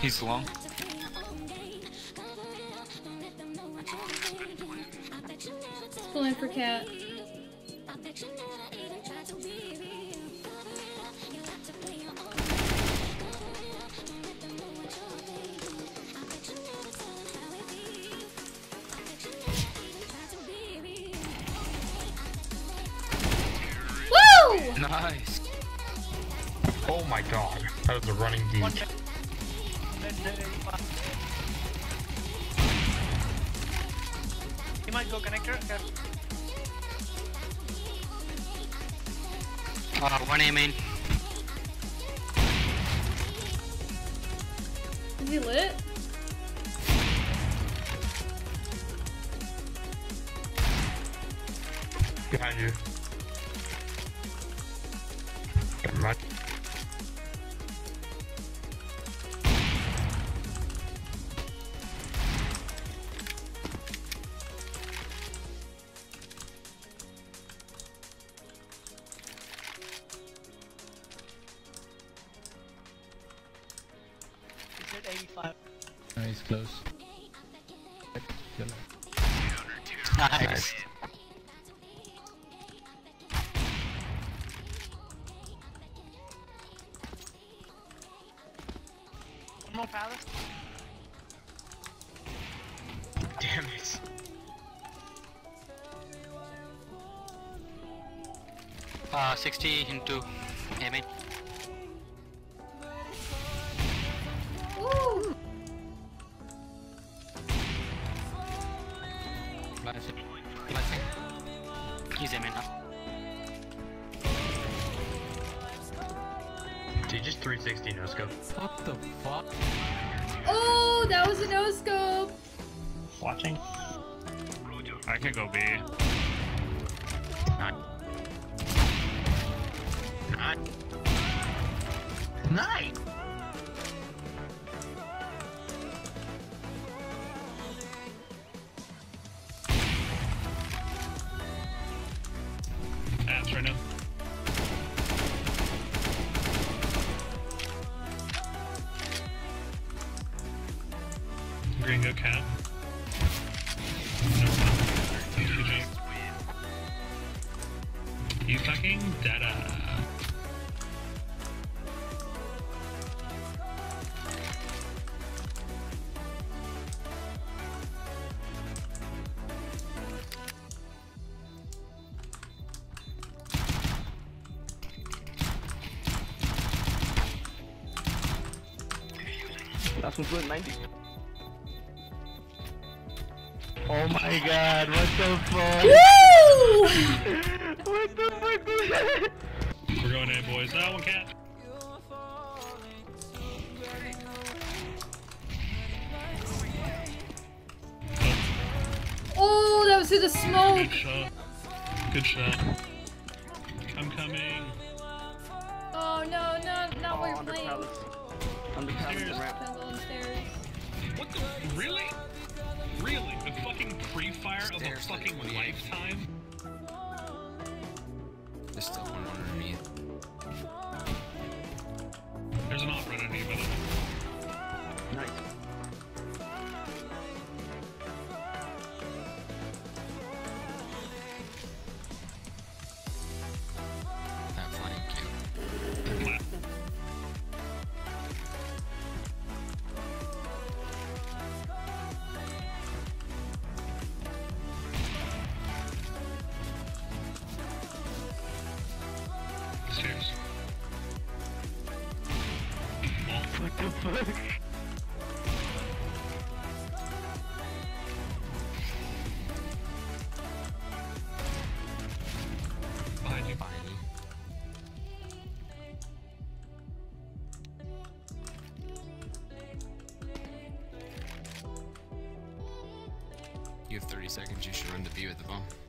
He's long. Pulling for cat. Woo! Nice. Oh my god, that was a running deep. He might go connector. Okay. 1 A main. Is he lit? Behind you. Never mind. He's at 85. No, he's close. Nice. One more palace. Damn it. Uh, 60 into A main. Woo! Flashing. He's A main now. Did you just 360 no scope? What the fuck? Oh, that was a no scope. Watching? I can go B. Nice. Nice. Ads right now. Green go cat. No, GG. You fucking data. Last one's good, 90. Oh my god, what the fuck? Woo! What the fuck was that? We're going A, boys. That one cat. Oh, that was through the smoke. Good shot. Good shot. I'm coming. Oh no, not where you're Under playing. palace. Under palace Stairs. and ramp. Pendle and stairs. What the? Really? Really? The fucking pre-fire of a Stairs, fucking 28. lifetime? There's still one underneath. There's an off right underneath, by the way. Nice. That flank kill. Flat. Stairs. What the fuck? Behind you. Behind you. You have 30 seconds. You should run to B with the bomb.